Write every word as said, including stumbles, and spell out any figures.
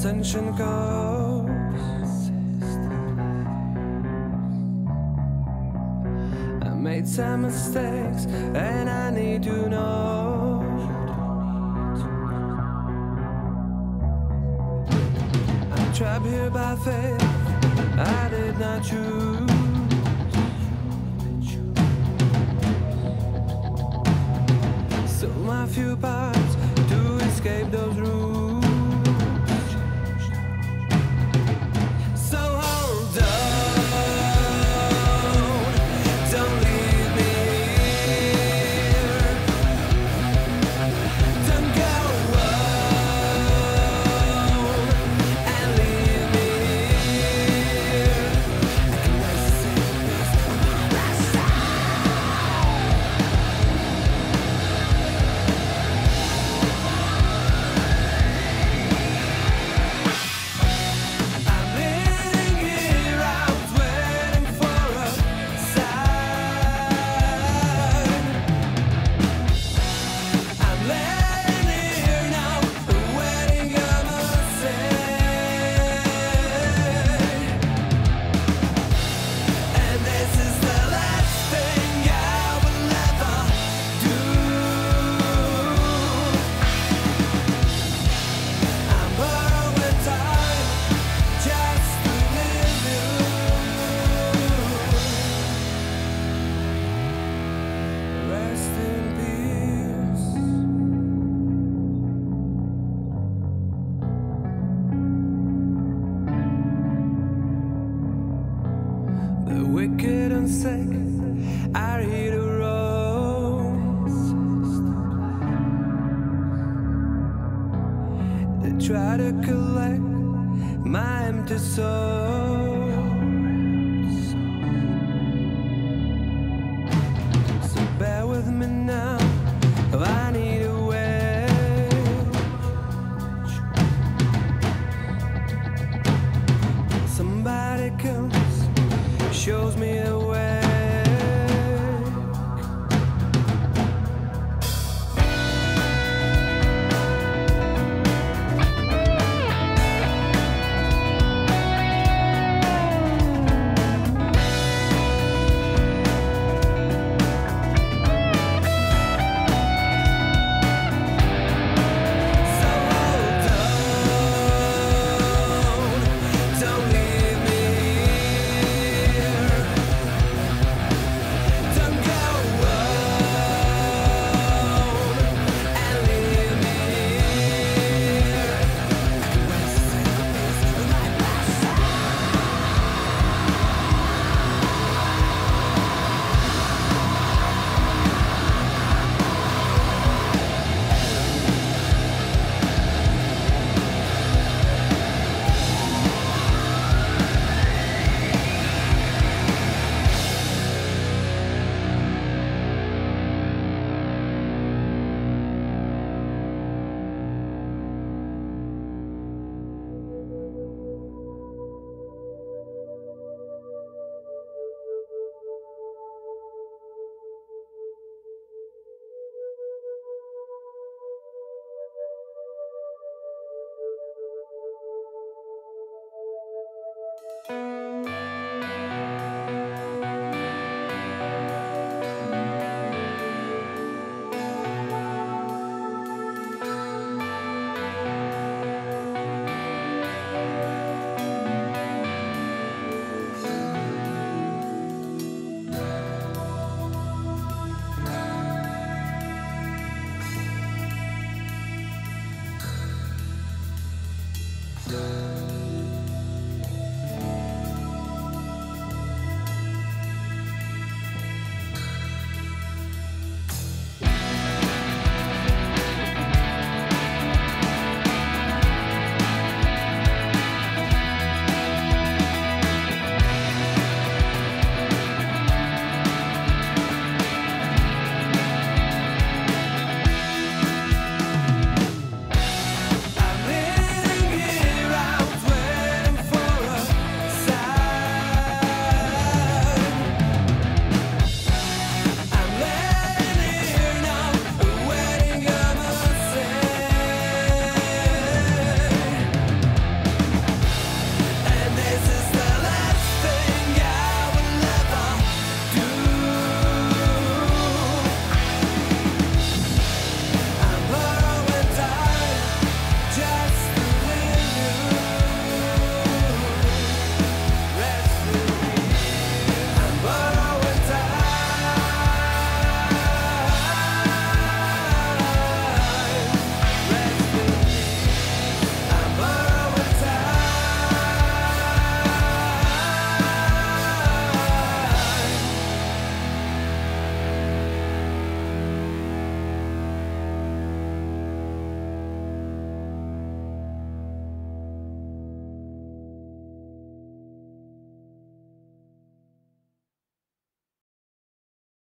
ascension goes. I made some mistakes and I need to know. I'm trapped here by faith I did not choose. So my few parts to escape those rules. So hold on, don't leave me here. Don't go on and leave me here. I can rest in peace on my last I'm living here, I was waiting for a sign. I'm laying here now, waiting on a sign. And this is the last thing I will ever do. I'm borrowed with time just to live you. Rest in peace. The wicked and sick are here to roam. They try to collect my empty soul.